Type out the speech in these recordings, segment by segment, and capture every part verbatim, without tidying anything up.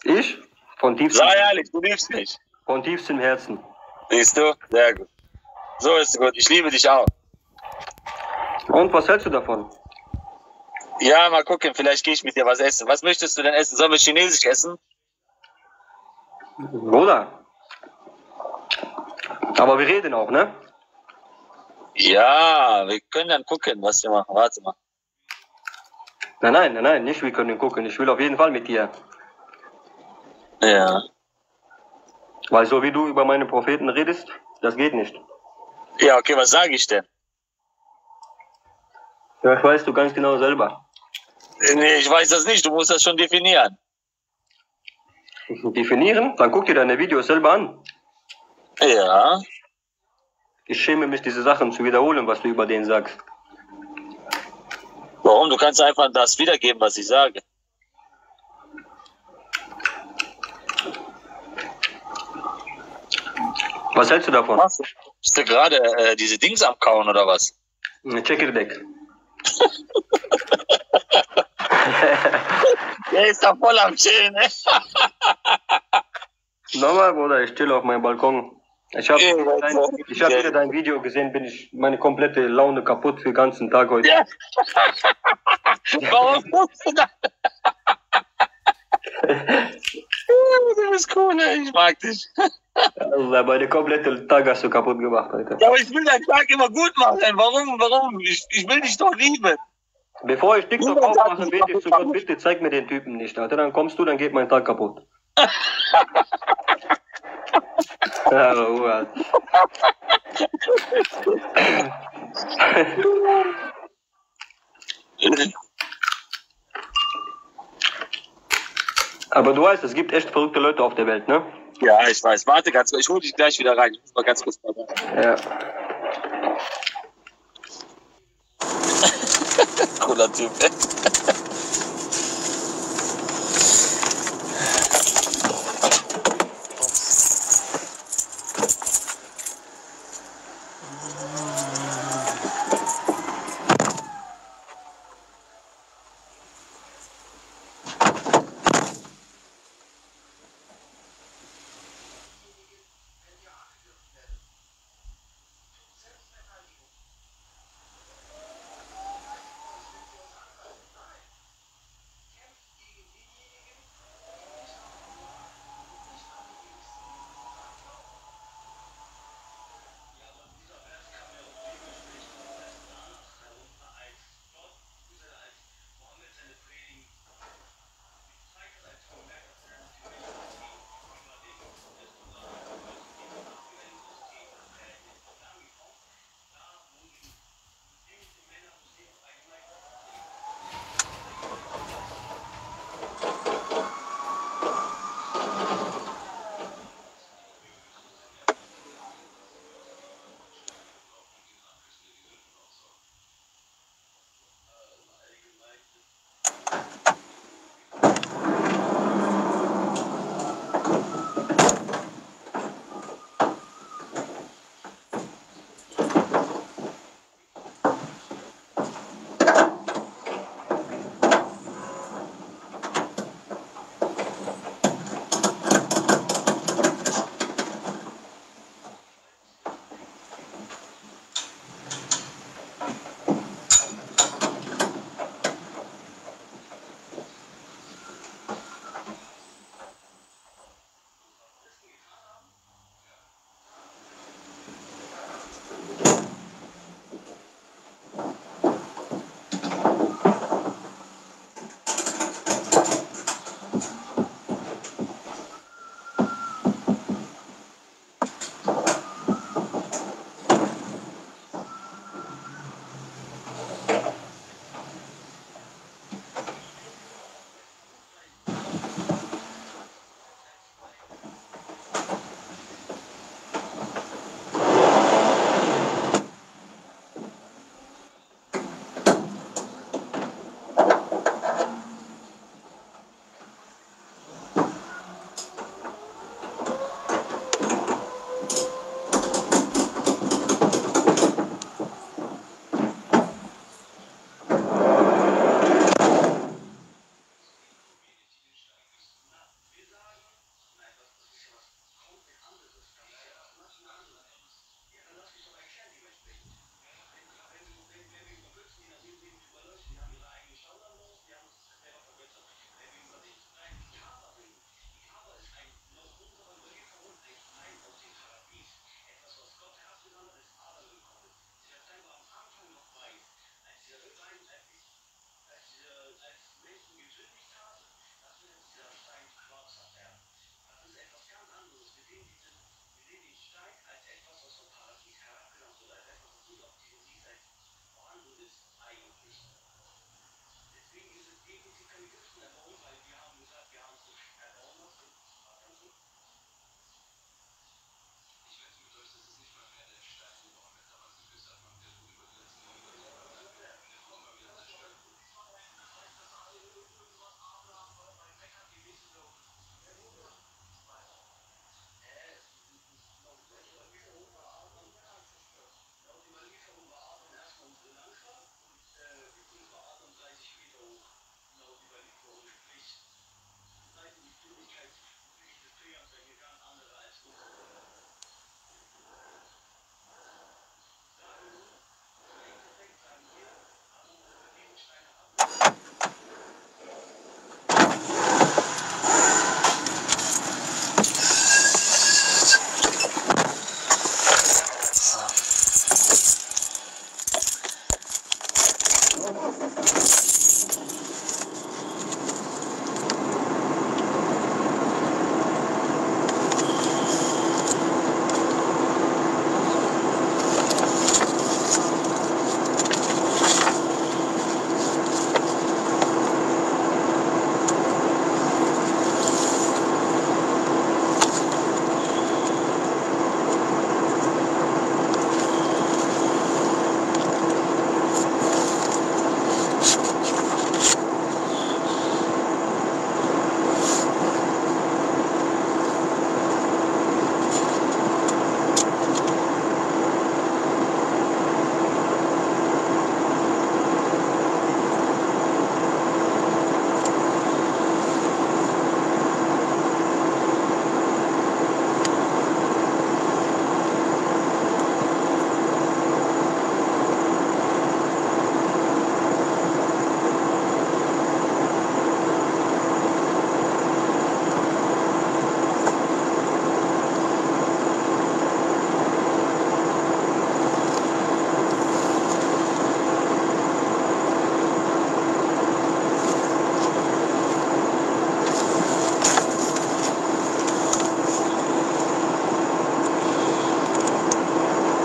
Ich? Von tiefstem, Sei ehrlich, du liebst mich. von tiefstem Herzen. Siehst du? Sehr gut. So ist es gut. Ich liebe dich auch. Und was hältst du davon? Ja, mal gucken, vielleicht gehe ich mit dir was essen. Was möchtest du denn essen? Sollen wir Chinesisch essen? Bruder. Aber wir reden auch, ne? Ja, wir können dann gucken, was wir machen. Warte mal. Nein, nein, nein, nein, nicht wir können gucken. Ich will auf jeden Fall mit dir. Ja. Weil so wie du über meine Propheten redest, das geht nicht. Ja, okay, was sage ich denn? Ja, das weißt du ganz genau selber. Nee, ich weiß das nicht. Du musst das schon definieren. Definieren? Dann guck dir deine Videos selber an. Ja. Ich schäme mich, diese Sachen zu wiederholen, was du über den sagst. Warum? Du kannst einfach das wiedergeben, was ich sage. Was hältst du davon? Was? Bist du gerade äh, diese Dings am Kauen oder was? Checker-Deck. Der ist doch voll am Chillen, ne? Nochmal, Bruder, ich chill auf meinem Balkon. Ich habe Ja, dein, ich hab wieder dein Video gesehen, bin ich meine komplette Laune kaputt für den ganzen Tag heute. Ja. Warum musst du das? Du bist cool, ne? Ich mag dich. Also, meine komplette Tag hast du kaputt gemacht heute. Ja, aber ich will deinen Tag immer gut machen. Warum? Warum? Ich, ich will dich doch lieben. Bevor ich TikTok aufmache, bete ich zu Gott, bitte zeig mir den Typen nicht, Alter. Dann kommst du, dann geht mein Tag kaputt. Ja, Ruhe. Aber du weißt, es gibt echt verrückte Leute auf der Welt, ne? Ja, ich weiß. Warte ganz kurz. Ich hole dich gleich wieder rein. Ich muss mal ganz kurz mal rein. Ja. Cooler Typ, ey.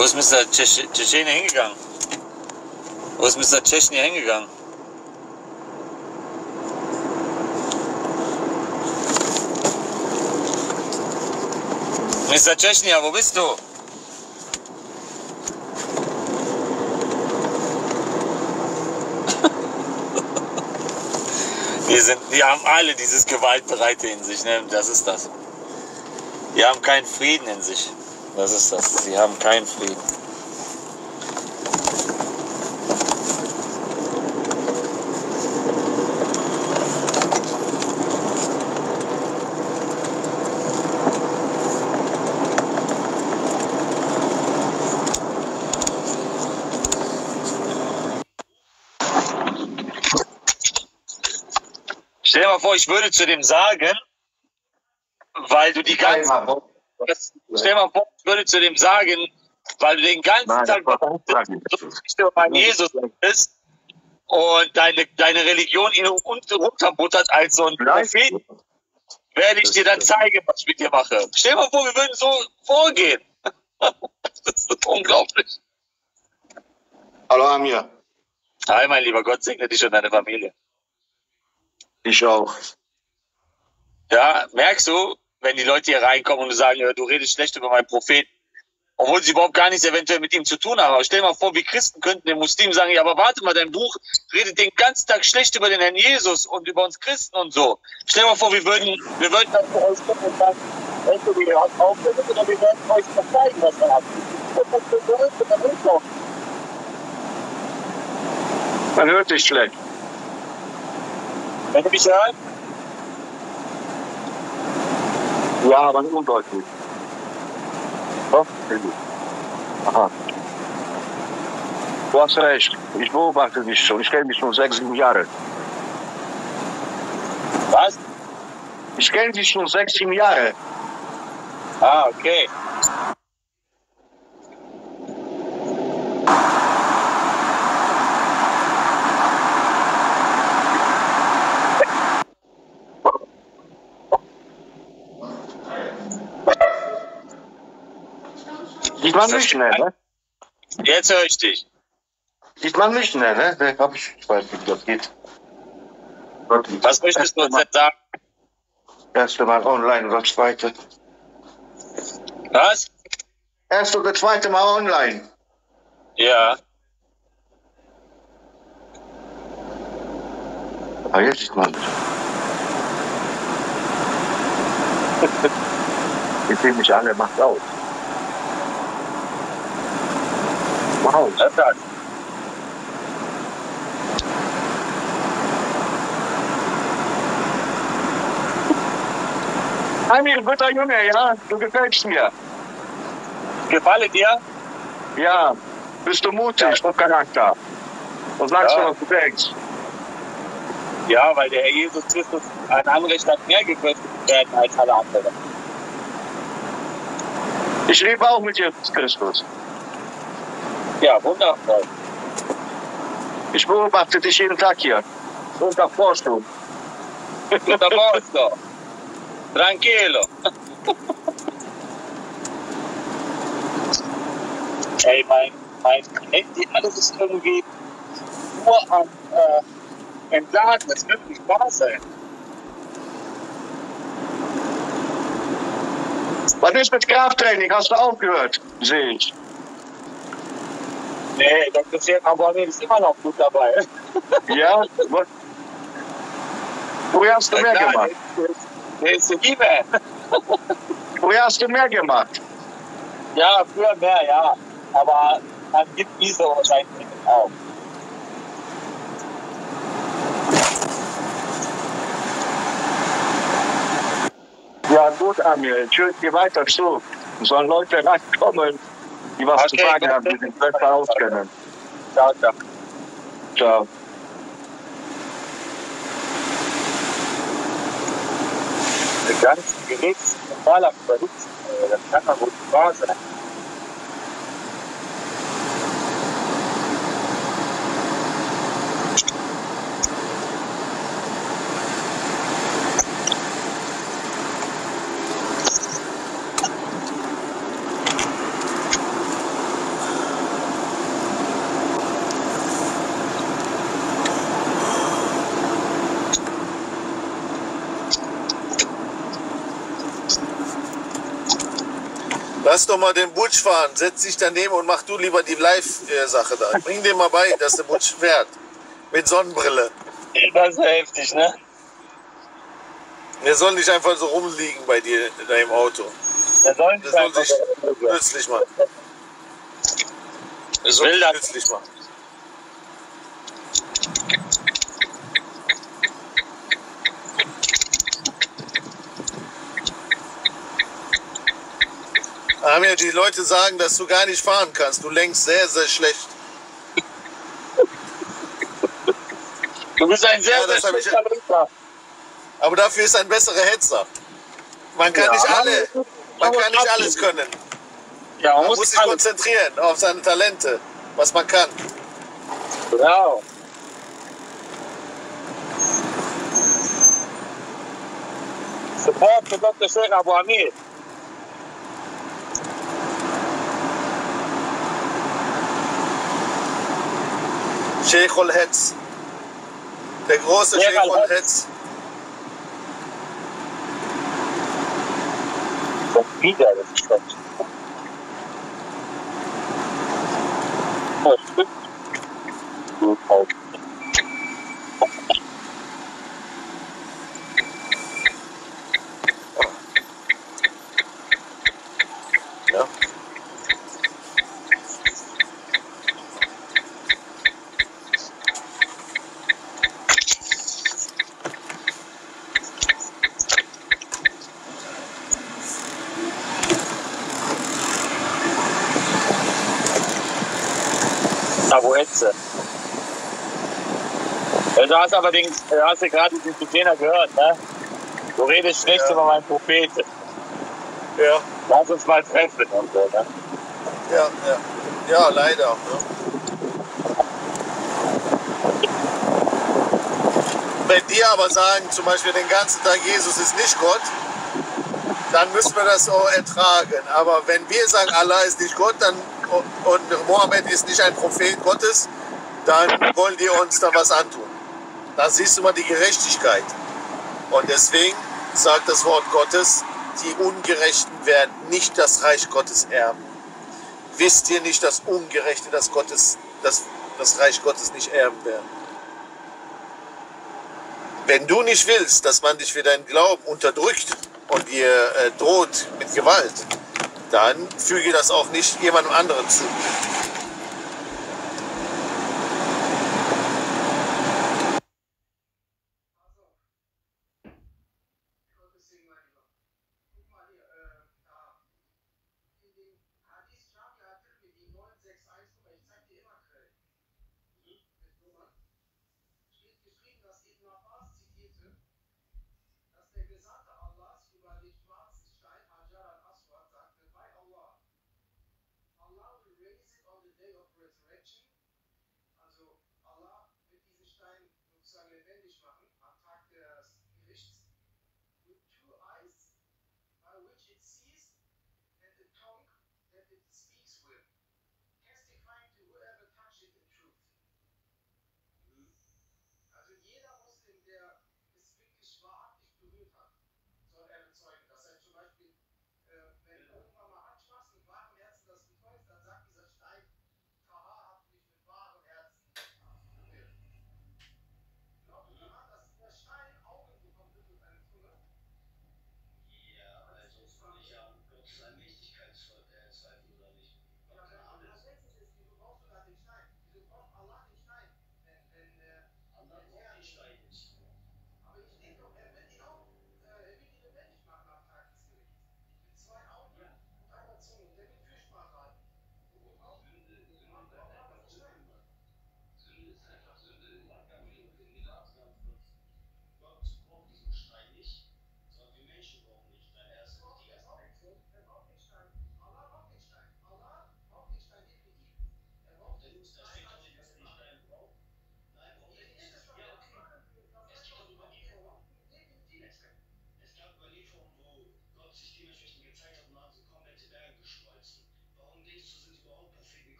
Wo ist Mister Tschetschene hingegangen? Wo ist Mister Tschetschene hingegangen? Mister Tschetschnia, wo bist du? Die, sind, die haben alle dieses Gewaltbereite in sich, ne? Das ist das. Die haben keinen Frieden in sich. Das ist das. Sie haben keinen Frieden. Stell dir mal vor, ich würde zu dem sagen, weil du die ganze Zeit, stell dir mal vor, ich würde zu dem sagen, weil du den ganzen Nein, Tag über Jesus bist und deine, deine Religion ihn runterbuttert als so ein Prophet, werde ich dir dann zeigen, was ich mit dir mache. Stell dir mal vor, wir würden so vorgehen. Das ist unglaublich. Hallo Amir. Hi, mein lieber Gott, segne dich und deine Familie. Ich auch. Ja, merkst du, wenn die Leute hier reinkommen und du sagen, du redest schlecht über meinen Propheten, obwohl sie überhaupt gar nichts eventuell mit ihm zu tun haben. Aber stell dir mal vor, wir Christen könnten den Muslimen sagen, ja, aber warte mal, dein Buch redet den ganzen Tag schlecht über den Herrn Jesus und über uns Christen und so. Stell dir mal vor, wir würden, wir würden dann für euch kommen und sagen, entweder ihr habt aufgehört oder wir werden euch verzeihen, was wir haben. Man hört dich schlecht. Wenn du mich hörst? Ja, aber undeutlich. Oh, aha. Du hast recht. Ich beobachte dich schon. Ich kenne dich schon sechs, sieben Jahre. Was? Ich kenne dich schon sechs, sieben Jahre. Ah, okay. Sieht man mich, ne? ne? Jetzt höre ich dich. Sieht man mich, ne? ne? ne hab ich, ich weiß nicht, wie das geht. Was möchtest du uns jetzt sagen? Erste Mal online oder zweite? Was? Erste oder zweite Mal online. Ja. Ah, jetzt sieht man mich. Jetzt sehen mich alle, macht aus. Wow. Was ist das? Amir, guter Junge, ja, du gefällst mir. Gefalle dir? Ja, bist du mutig, vom Charakter. Und sagst Ja. du, was du denkst. Ja, weil der Herr Jesus Christus ein Anrecht hat, mehr gekürzt zu werden als alle anderen. Ich lebe auch mit Jesus Christus. Ja, wundervoll. Ich beobachte dich jeden Tag hier. Und davor schon. Tutto a posto. Tranquillo. Ey, mein, mein Handy, alles ist irgendwie nur am äh, Entladen. Das wird nicht wahr sein. Was ist mit Krafttraining? Hast du aufgehört? Sehe ich. Nee, Doktor Chef Abonnet ist immer noch gut dabei. Ja? Was? Woher hast du mehr Klar, gemacht? Der ist der E-Man. Woher hast du mehr gemacht? Ja, früher mehr, ja. Aber man gibt diese wahrscheinlich auch. Ja gut, Amir, ich höre dir weiter zu. Es sollen Leute reinkommen, die was Okay, zu sagen gut. haben, die sich besser auskennen. Ciao, ciao. Ciao. Die ganzen Gerichts- und Wahlabverlust, das kann doch wohl nicht wahr sein. Lass doch mal den Butch fahren. Setz dich daneben und mach du lieber die Live-Sache da. Bring dir mal bei, dass der Butch fährt. Mit Sonnenbrille. Das ist ja heftig, ne? Der soll nicht einfach so rumliegen bei dir in deinem Auto. Der soll, der soll sich nützlich machen. Der soll sich nützlich machen. Amir, die Leute sagen, dass du gar nicht fahren kannst. Du lenkst sehr, sehr schlecht. Du bist ein sehr, ja, sehr schlechter Lenker. Aber dafür ist ein besserer Hetzer. Man kann ja, nicht alle, man kann nicht alles können. Ja, man, man muss, muss sich alles konzentrieren auf seine Talente, was man kann. Genau. Support für Doktor Sheikh Abu Amir. Sheikh ul-Hetz. Der große Sheikh ul-Hetz. Wieder, das ist Gott. Oh, stimmt. Oh. Ja. Abu Hetze. Ja, du hast aber den, du hast ja gerade den Trainer gehört, ne? Du redest schlecht ja. über meinen Propheten. Ja. Lass uns mal treffen und so, ne? Ja, ja. Ja, leider. Ne? Wenn die aber sagen, zum Beispiel den ganzen Tag, Jesus ist nicht Gott, dann müssen wir das auch ertragen. Aber wenn wir sagen, Allah ist nicht Gott, dann und Mohammed ist nicht ein Prophet Gottes, dann wollen die uns da was antun. Da siehst du mal die Gerechtigkeit. Und deswegen sagt das Wort Gottes, die Ungerechten werden nicht das Reich Gottes erben. Wisst ihr nicht, dass Ungerechte das, Gottes, das, das Reich Gottes nicht erben werden? Wenn du nicht willst, dass man dich für deinen Glauben unterdrückt und dir äh, droht mit Gewalt, dann füge das auch nicht jemandem anderen zu.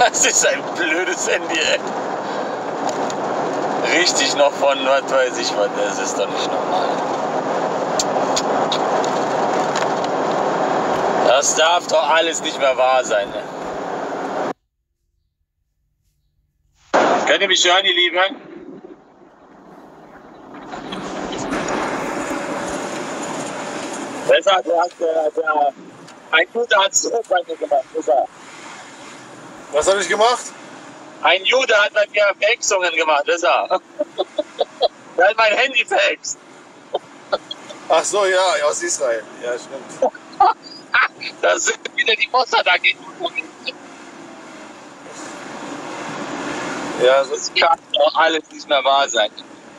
Das ist ein blödes Handy, ey. Richtig noch von, was weiß ich was, das ist doch nicht normal. Das darf doch alles nicht mehr wahr sein, ne? Könnt ihr mich hören, ihr Lieben? Besser, der hat, der, der, ein Jude hat es zurück bei mir gemacht, besser. Was habe ich gemacht? Ein Jude hat bei mir Verhexungen gemacht, besser. Der hat mein Handy verhext. Ach so, ja, aus Israel. Ja, stimmt. Das sind wieder die Mossad dagegen. Ja, so Das kann doch alles nicht mehr wahr sein.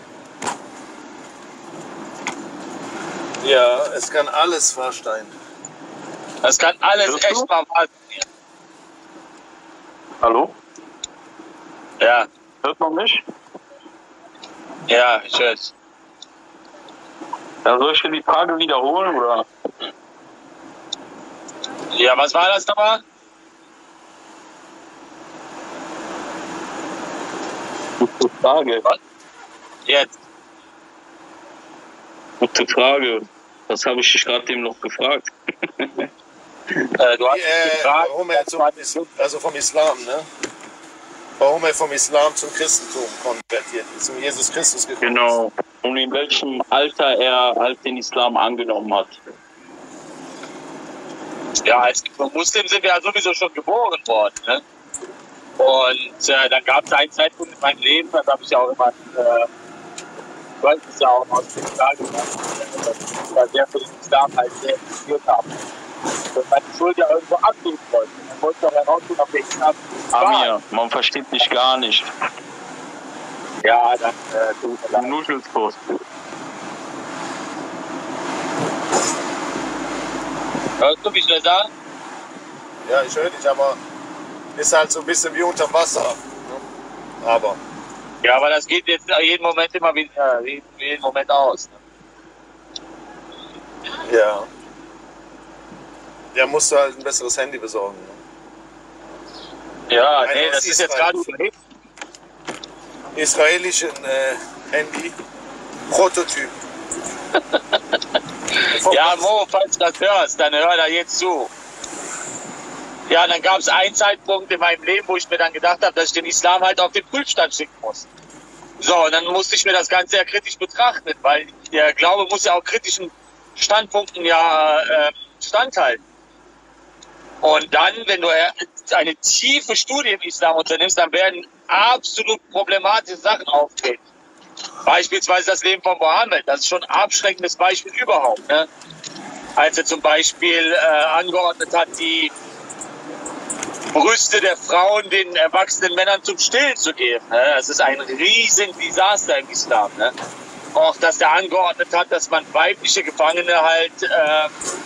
ja, es kann alles wahr sein. Das kann alles Hörst echt du? mal wahr sein. Hallo? Ja, Hört man mich? ja, ich hör's. Ja, soll ich dir die Frage wiederholen, oder? Ja, was war das nochmal? Gute Frage. Jetzt. Gute Frage. Das habe ich dich gerade eben noch gefragt. Äh, du hast Äh, gefragt, warum er zum, Is- also vom Islam, ne? Warum er vom Islam zum Christentum konvertiert ist, zum Jesus Christus gekommen Genau. Und in welchem Alter er halt den Islam angenommen hat. ja, als Muslim sind wir ja sowieso schon geboren worden. Ne? Und äh, dann gab es einen Zeitpunkt in meinem Leben, da habe ich ja auch immer, äh, ich weiß es ja auch aus dem Tag gemacht, dass ich da sehr für den Islam halt sehr interessiert habe. Und meine Schuld ja irgendwo abgeben wollte. Dann wollte ich auch herausfinden, ob der Islam war. Amir, man versteht dich gar nicht. Ja, dann äh, tut mir leid. Nuschelskurs. Hörst du mich, Leser? Ja, ich höre dich, aber ist halt so ein bisschen wie unter Wasser. Ne? Aber, Ja, aber das geht jetzt jeden Moment immer wieder, äh, jeden, jeden Moment aus. Ne? ja. Der musste halt ein besseres Handy besorgen. Ne? Ja, Nein, nee, aus das ist jetzt Israel. gerade überlebt. Israelischen äh, Handy. Prototyp. Ja, Mo, falls du das hörst, dann hör da jetzt zu. Ja, dann gab es einen Zeitpunkt in meinem Leben, wo ich mir dann gedacht habe, dass ich den Islam halt auf den Prüfstand schicken muss. So, und dann musste ich mir das Ganze ja kritisch betrachten, weil der Glaube muss ja auch kritischen Standpunkten ja äh, standhalten. Und dann, wenn du eine tiefe Studie im Islam unternimmst, dann werden absolut problematische Sachen auftreten. Beispielsweise das Leben von Mohammed, das ist schon ein abschreckendes Beispiel überhaupt. Ne? Als er zum Beispiel äh, angeordnet hat, die Brüste der Frauen den erwachsenen Männern zum Stillen zu geben. Ne? Das ist ein riesen Desaster im Islam. Ne? Auch, dass er angeordnet hat, dass man weibliche Gefangene halt äh,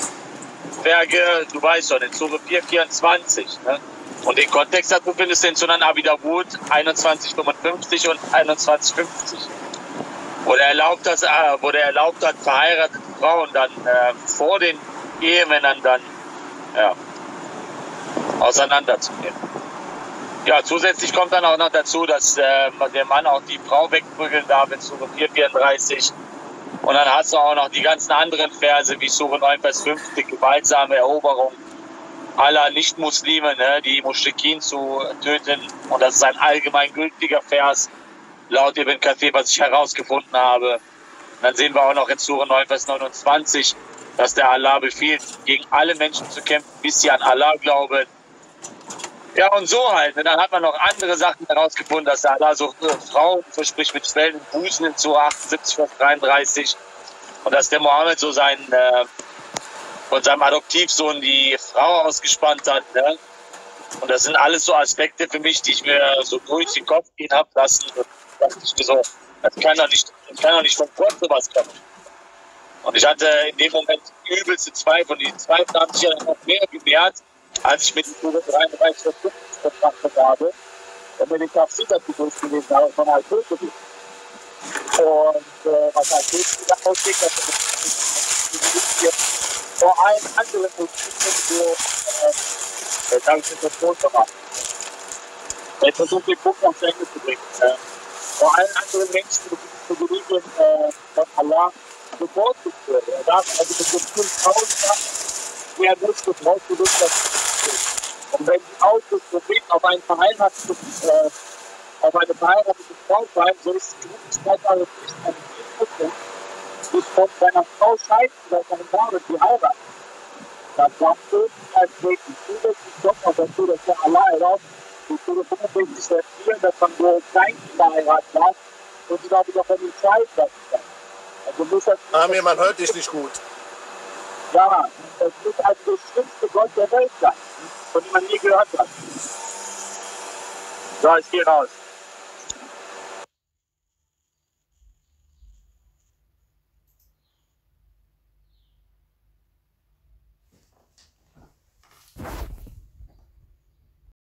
Werke, du weißt schon, in Sure vier vierundzwanzig. Ne? Und den Kontext dazu findest du in Sunan Abi Dawud einundzwanzig fünfundfünfzig und einundzwanzig fünfzig. Wo der erlaubt, dass, äh, wo der erlaubt hat, verheiratete Frauen dann äh, vor den Ehemännern dann ja, auseinanderzunehmen. Ja, zusätzlich kommt dann auch noch dazu, dass äh, der Mann auch die Frau wegprügeln darf in Sure vier vierunddreißig. Und dann hast du auch noch die ganzen anderen Verse, wie Sure neun Vers fünf, die gewaltsame Eroberung aller Nicht-Muslime, ne, die Muschrikin zu töten. Und das ist ein allgemein gültiger Vers, laut Ibn Kathir, was ich herausgefunden habe. Und dann sehen wir auch noch in Sure neun Vers neunundzwanzig, dass der Allah befiehlt, gegen alle Menschen zu kämpfen, bis sie an Allah glauben. Ja, und so halt. Und dann hat man noch andere Sachen herausgefunden, dass der Allah so äh, Frauen verspricht mit schwellenden Busen in Sure achtundsiebzig Vers dreiunddreißig. Und dass der Mohammed so sein, äh, von seinem Adoptivsohn die Frau ausgespannt hat. Ne? Und das sind alles so Aspekte für mich, die ich mir so durch den Kopf gehen habe lassen. Und dachte ich mir so, das kann doch nicht, das kann doch nicht von Gott sowas kommen. Und ich hatte in dem Moment übelste Zweifel. Und die Zweifel haben sich ja noch mehr gemehrt, als ich mit dem Sure dreiunddreißig Vers fünfzig betrachtet habe und mir den Tafsir dazu durchgelesen habe von Al-Qurtubi. Und äh, was Al-Qurtubi da aussieht, dass wir vor allem andere Muslimen so äh, Dankeschön fürs Wort gemacht. Ich versuche den Punkt auf zu Ende zu bringen. Äh, vor allen anderen Menschen, die zu Religion äh, von Allah bevorzugt wird. Er darf also mit so vielen tausend Sachen, die er nicht gebraucht wird, das und wenn die Autos bewegt auf einen verheirateten, äh, auf eine verheiratete Frau sein, so ist die Möglichkeit also nicht an vier Prozent, die von seiner Frau scheiden, weil seine Frau die heiratet. Das war so als Mädchen. Zusätzlich kommt noch dazu, dass der Allah erlaubt, die fünfundsechzig vier, dass man nur Kleinkinder heiraten darf und sie da wieder von den Zeit lassen kann. Also muss das. Amir, man hört dich nicht gut. Ja, das muss also der schlimmste Gott der Welt sein, von dem man je gehört hat. So, ich gehe raus.